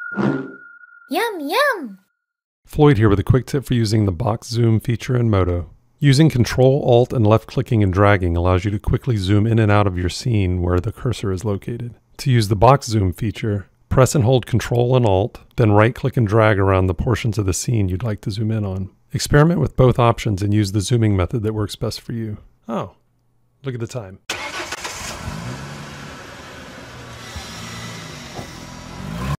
Yum, yum! Floyd here with a quick tip for using the box zoom feature in Modo. Using Control, Alt, and left-clicking and dragging allows you to quickly zoom in and out of your scene where the cursor is located. To use the box zoom feature, press and hold Control and Alt, then right-click and drag around the portions of the scene you'd like to zoom in on. Experiment with both options and use the zooming method that works best for you. Oh, look at the time.